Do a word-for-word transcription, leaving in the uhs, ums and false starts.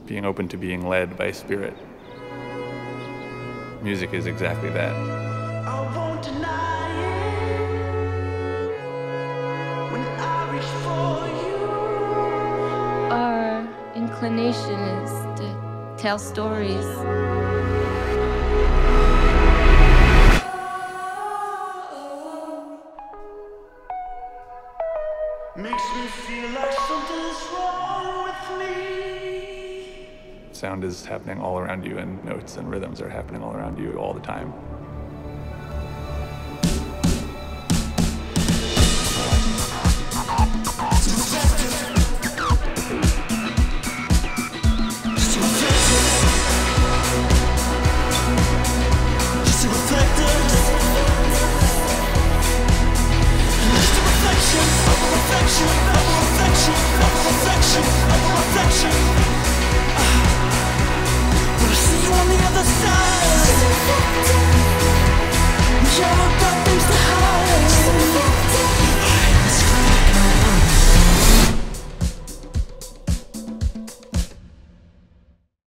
being open to being led by spirit. Music is exactly that. I won't deny it when I reach for you. Our inclination is to tell stories. Makes me feel like something's wrong with me. Sound is happening all around you, and notes and rhythms are happening all around you all the time. Just a reflector. Just a reflection of a reflection of a reflection of a reflection.